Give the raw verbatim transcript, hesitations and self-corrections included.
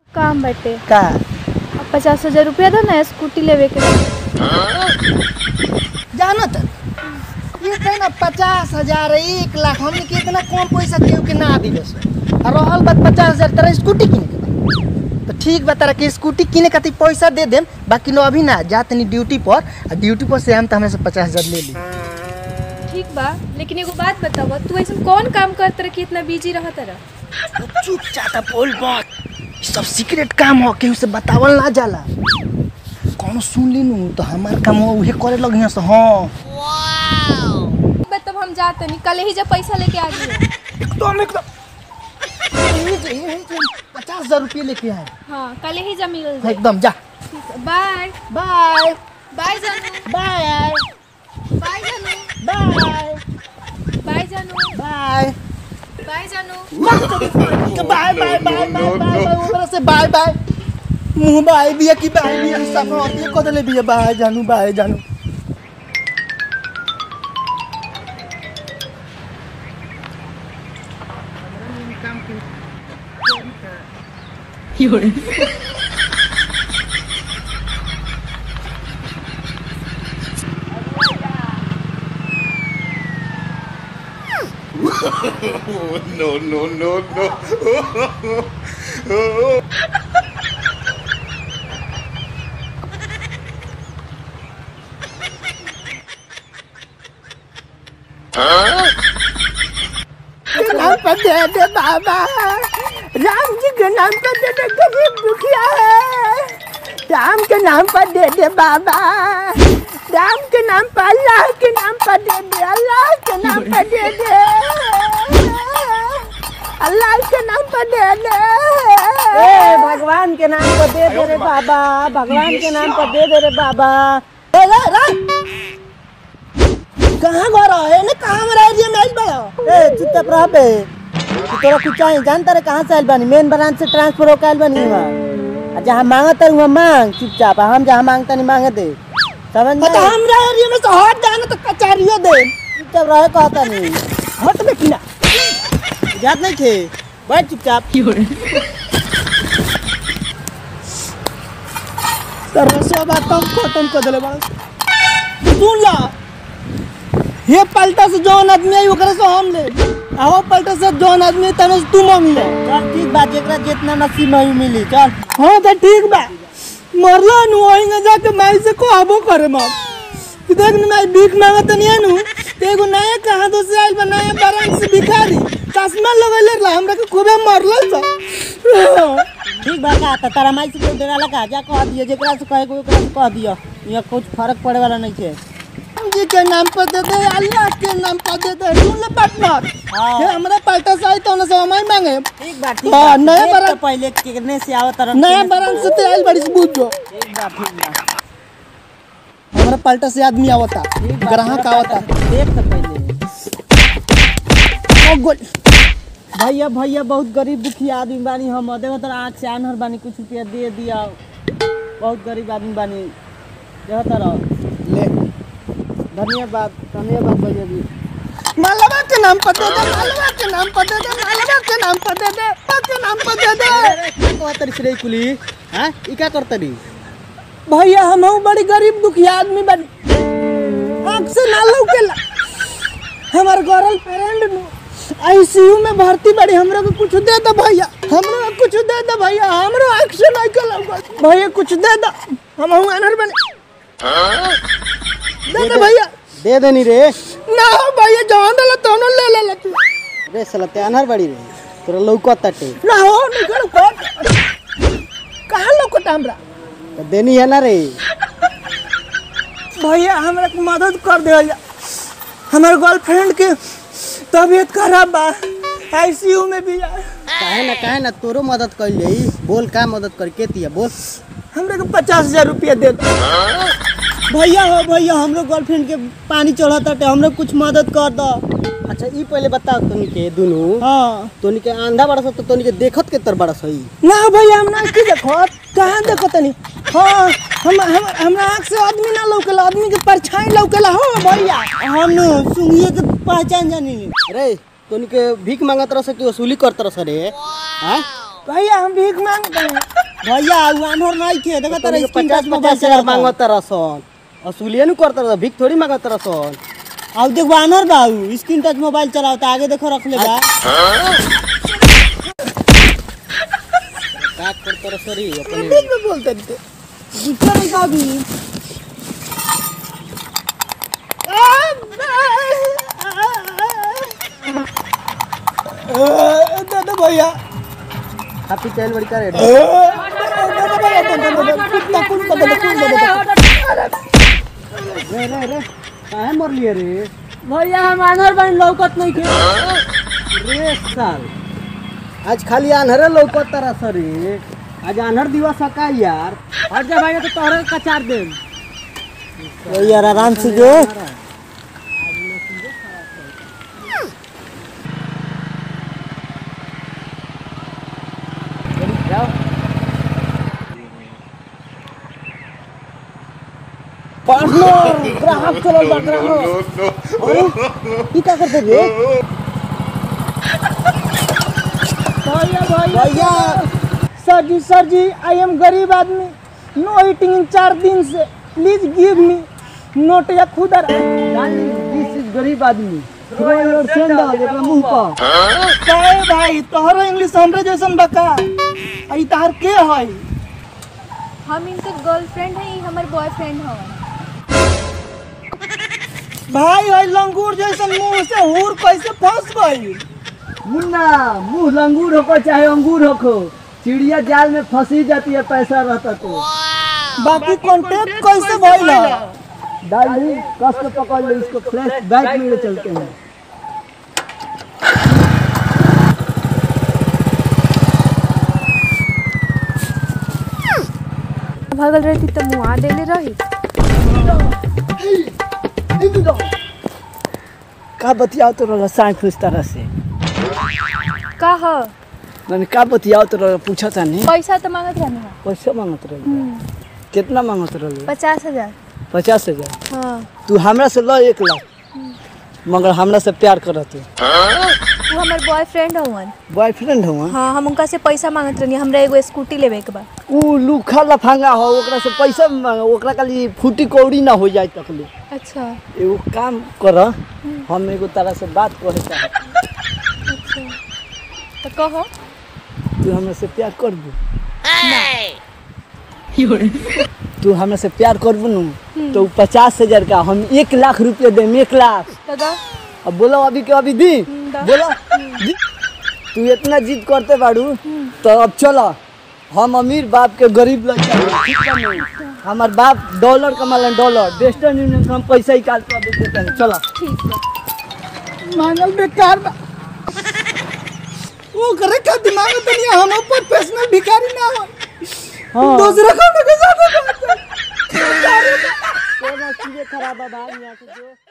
काम बटे का पचास हजार रुपया दो ना स्कूटी लेवे के जाना था ये थे ना पचास हजार एक लाख हमने के इतना कम पैसा केहू के ना दिले और रहल बात पचास हजार तेरा स्कूटी किने के बा तो ठीक बा तारा के स्कूटी किने खातिर पैसा दे देम बाकी नो अभी ना जा तनी ड्यूटी पर और ड्यूटी पर से हम तो हमें से पचास हजार ले ली। ठीक बा लेकिन एगो बात बताओ तू ऐसा कौन काम करत रह कि इतना बिजी रहत रह? चुपचाप बोल बात सब सीक्रेट काम हो केहू से बतावल ना जाला कौन सुन ली नू तो हमार काम हो उहे करे लगिया से। हां तब हम जाते नहीं कल ही जब पैसा लेके आ गए एकदम एकदम पचास हजार रुपये लेके आए। हाँ कल ही जब मिल जाए एकदम जा बाय बाय बाय जानू बाय बाय जानू बाय बाय जानू बाय बाय जानू bye bye bye bye bye उधर से बाय बाय मुंह बाय बिया की बाय बिया सब होती को दले बिया बाय जानू बाय जानू। no, no, no, no. नाम पर दे दे बाबा राम जी के नाम पर दे दे गरीब दुखिया है राम के नाम पर दे दे बाबा राम के नाम पर अल्लाह के नाम पर दे दे अल्लाह के नाम पर दे दे अल्लाह के नाम पर दे दे ए भगवान के नाम पर दे दे रे बाबा भगवान के नाम पर दे दे रे बाबा। ए रे रे कहां घर है ने कहां में रह रिया मैच बड़ा ए चुपचाप रह बे तू तोरा कुछ चाहिए जानता रे कहां से आइल बानी मेन ब्रांच से ट्रांसफर होके आइल बानी वहां जहां मांगत है वहां मांग चुपचाप हम जहां मांगता नहीं मांगे दे समझ में तो हमरा एरिया में से हट जाना तो कचहरियो दे चुपचाप रहे कहता नहीं हट बे किना याद नहीं थे बैठ चुपचाप सरसो बात कम खत्म कर देले बड़ा सुन ला ये पलटा से जौन आदमी आई ओकरा से हम ले आओ पलटा से जौन आदमी तने तू मांग ले चल ठीक बा जेकरा जितना नसीब में मिली चल। हां तो ठीक बा मरला नु ओइंगा जाके माई से कहबो करे मत कि देख न मैं भीख मांगत नहीं नु ते एगो नया कहां तो से आइल बा नया बरन से भिखारी चश्मा लगैले ला हमरा के खूबे मरला सा ठीक बा का त तारा माई से कोई डरा लगा जा कह दियो जेकरा से कहे कोई ओकरा से कह दियो ये कुछ फर्क पड़े वाला नहीं छे जी के नाम पर दे दे अल्लाह के नाम पर दे दे सुन ले पार्टनर हां ये हमरा पलटा से आई तो न से हमाई मांगे ठीक बा ठीक हां बा नया देख बरन तो पहले कितने से आवत तरन नया बरन से ते आइल बड़ी से बुझ जो ठीक बा ठीक बा हमरा पलटा से आदमी आवता ग्राहक आवता देख तो पहले ओ गोल भैया भैया बहुत गरीब दुखी आदमी बानी हम देखो तो आँख से आनहर बानी कुछ रुपया दे दिया बहुत गरीब आदमी बानी देखो तो ले धन्यवाद धन्यवाद भैया जी मालवा के नाम पर दे दे मालवा के नाम पर दे दे मालवा के नाम पर दे दे मालवा के नाम पर दे दे क्या तरी से कुली हैं ई क्या करत री भैया हम बड़ी गरीब दुखी आदमी बानी आँख से ना लौकेला हमार गर्लफ्रेंड नु आईसीयू में भर्ती बड़ी हमरा को कुछ दे दो भैया हमरा कुछ दे दो भैया हमरा आँख से नहीं के लौका भैया कुछ दे दो हम हूं अनर बने दे दे भैया दे देनी रे ना भैया जवान दला तोनो ले ले ले तू रे साला ते अनहर बड़ी रे तोरा लौकत टटे ना हो निकल कोट कहां लौकत हमरा तो देनी है ना रे भैया हमरा की मदद कर दे भैया हमारे गर्लफ्रेंड के तबीयत खराब बा आईसीयू में भी है काहे ना काहे ना तोरो मदद कर ले बोल का मदद करके तिया बोल हमरे को पचास हजार रुपया दे दो भैया हो भैया हमरो गर्लफ्रेंड के पानी चढ़त हटे हमरो कुछ मदद कर दो। अच्छा ई पहले बताओ तोनी के दुनु हां तोनी के आंधा बड़ा स तो तोनी के देखत के तर बड़ा सही ना भैया हम ना की देखत कहां देखत नहीं हां हम हम हमरा आंख से आदमी ना लौकेला आदमी के परछाई लौकेला हो भैया हम सुनिए के पहचान जानी रे तोनी के भीख मांगत रह के वसूली करत रह रे हैं भैया हम भीख मांगते हैं। भैया उ अनहर नहीं थे देखा तेरा स्क्रीन टच मोबाइल पचास हजार मांगो तरह सन असुलिए नु करत रह भीख थोड़ी मांगत तरह सन अब देखो अनहर बाबू स्क्रीन टच मोबाइल चलावता आगे देखो रख ले बा का करत रह सरी अपने बीच में बोलते थे गुस्सा नहीं का भी दादा भैया हैप्पी चाइल्ड बड़ी का रेड दादा भैया कुत्ता कुन को दादा कुन रे रे रे काहे मर लिए रे भैया हम अनहर बन लौकत नहीं के रे साल आज खाली अनहरे लौकत तरह सरी आज अनहर दिवस का यार हट जा भाई तो तोहरे कचार दे यार आराम से जो पार्टनर ग्राहक चलो ग्राहक no, no. ई का करते रे भैया भैया सर जी सर जी आई एम गरीब आदमी नो ईटिंग इन चार दिन से प्लीज गिव मी नोट या खुदर दिस इज गरीब आदमी थ्रो योर सैंडल एकरा मुंह पर काहे भाई तोहरो इंग्लिश हमरे जैसन बका आई तार के है हम इनकर गर्लफ्रेंड है ई हमर बॉयफ्रेंड हवन भाई भाई लंगूर जैसन मुंह से हुर कैसे फंस गई मुन्ना मुंह लंगूर हो चाहे अंगूर हो चिड़िया जाल में फंसी जाती है पैसा रहता तो बाकी कांटेक्ट कैसे भइल डाल दी कस के पकड़ लो इसको फ्लैश बैक में ले चलते हैं भागल रही तो मुआ देले रही का बतियाओ तो रहा साई खुश तरह से का ह मैंने का बतियाओ तो रहा पूछा था नहीं पैसा तो मांगत रहनी है पैसा मांगत रहे कितना मांगत रहे पचास हजार पचास हजार हाँ तू हमरा से लो एक लाख मगर हमरा से प्यार करत है वो हमर बॉयफ्रेंड हवन बॉयफ्रेंड हुआ हाँ हम उनका से पैसा मांगत रहनी हमरा एगो स्कूटी लेवे के बा उ लूखा लफांगा हो ओकरा से पैसा मांग ओकरा खाली फूटी कौड़ी ना हो जाए तकली अच्छा एगो काम कर हम एगो तरह से बात करे चाहत अच्छा तो कहो तू हमरा से प्यार करबू तू हमरा से प्यार करबू नु तो पचास हजार का हम एक लाख रुपया देम एक लाख दादा अब बोलो अभी के अभी दी दा। बोलो दी। तू इतना जिद करते बाड़ू तो अब चलो हम अमीर बाप के गरीब लड़का हैं, ठीक बा नहीं? हमार बाप डॉलर कमालन डॉलर वेस्टर्न यूनियन से हम पैसा निकाल के अभी देते हैं चलो ठीक बा मांगल बेकार बा वो करे का दिमाग में तनिया हम प्रोफेशनल भिखारी ना हो हाँ दूसरा कौन के साथ बात कर कोई ना चीजें खराब है भाई यहाँ से जो